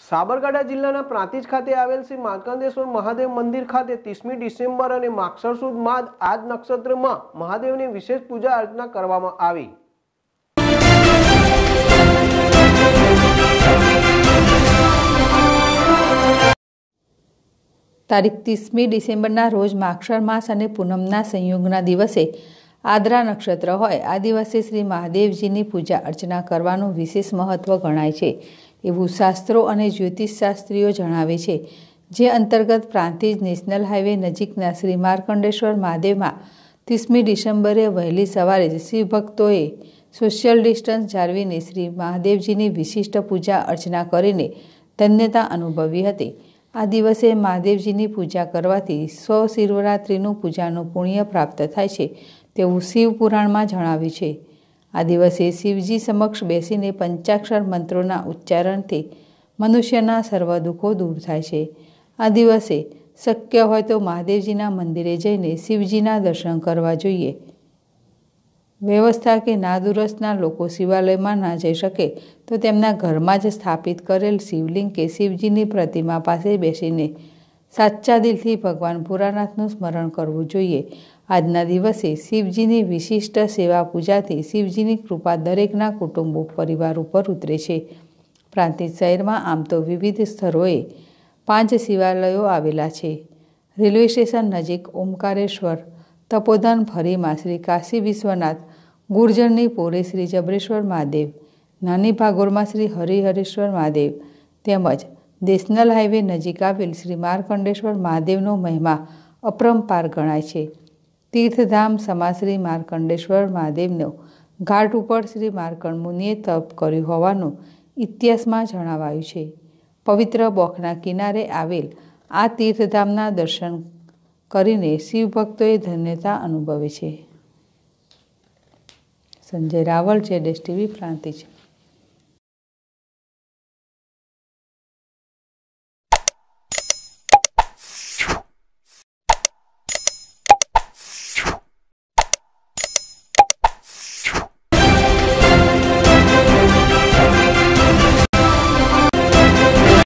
સાબરકાંઠા જિલ્લાના પ્રાંતિજ ખાતે આવેલ શ્રી માર્કંડેશ્વર મહાદેવ મંદિર ખાતે 30મી ડિસેમ્બર અને માગસર સુદ માદ આજ નક્ષત્રમાં મહાદેવની વિશેષ પૂજા અર્ચના કરવામાં આવી। તારીખ 30મી ડિસેમ્બરના રોજ માગસર માસ અને પૂનમના સંયોગના દિવસે આદ્રા નક્ષત્ર હોય આ દિવસે શ્રી મહાદેવજીની પૂજા અર્ચના કરવાનું વિશેષ મહત્વ ગણાય છે એવું શાસ્ત્રો અને જ્યોતિષશાસ્ત્રીઓ જણાવે છે। જે અંતર્ગત પ્રાંતિજ નેશનલ હાઈવે નજીકના શ્રી માર્કંડેશ્વર મહાદેવમાં 30મી ડિસેમ્બરે વહેલી સવારે જ શિવભક્તોએ સોશિયલ ડિસ્ટન્સ જાળવીને શ્રી મહાદેવજીની વિશિષ્ટ પૂજા અર્ચના કરીને ધન્યતા અનુભવી હતી। આ દિવસે મહાદેવજીની પૂજા કરવાથી સ્વશિવરાત્રિનું પૂજાનું પુણ્ય પ્રાપ્ત થાય છે તેવું શિવ પુરાણમાં જણાવ્યું છે। આ દિવસે શિવજી સમક્ષ બેસીને પંચાક્ષર મંત્રોના ઉચ્ચારણથી મનુષ્યના સર્વ દુઃખો દૂર થાય છે। આ દિવસે શક્ય હોય તો મહાદેવજીના મંદિરે જઈને શિવજીના દર્શન કરવા જોઈએ। વ્યવસ્થા કે નાદુરસ્તના લોકો શિવાલયમાં ના જઈ શકે તો તેમના ઘરમાં જ સ્થાપિત કરેલ શિવલિંગ કે શિવજીની પ્રતિમા પાસે બેસીને સાચા દિલથી ભગવાન ભોળાનાથનું સ્મરણ કરવું જોઈએ। આજના દિવસે શિવજીની વિશિષ્ટ સેવા પૂજાથી શિવજીની કૃપા દરેકના કુટુંબો પરિવાર ઉપર ઉતરે છે। પ્રાંતિજ શહેરમાં આમ તો વિવિધ સ્થળોએ 5 શિવાલયો આવેલા છે। રેલવે સ્ટેશન નજીક ઓમકારેશ્વર, તપોધન ફરીમાં શ્રી કાશી વિશ્વનાથ, ગુર્જરની પોરે શ્રી જબરેશ્વર મહાદેવ, નાની ભાગોરમાં શ્રી હરિહરેશ્વર મહાદેવ તેમજ નેશનલ હાઈવે નજીક આવેલ શ્રી માર્કંડેશ્વર મહાદેવનો મહિમા અપરંપાર ગણાય છે। તીર્થધામ સમા શ્રી માર્કંડેશ્વર મહાદેવનો ઘાટ ઉપર શ્રી માર્કંડ મુનિએ તપ કર્યું હોવાનું ઇતિહાસમાં જણાવાયું છે। પવિત્ર બોખના કિનારે આવેલ આ તીર્થધામના દર્શન કરીને શિવભક્તોએ ધન્યતા અનુભવે છે। સંજય રાવલ, ZSTV પ્રાંતિજ।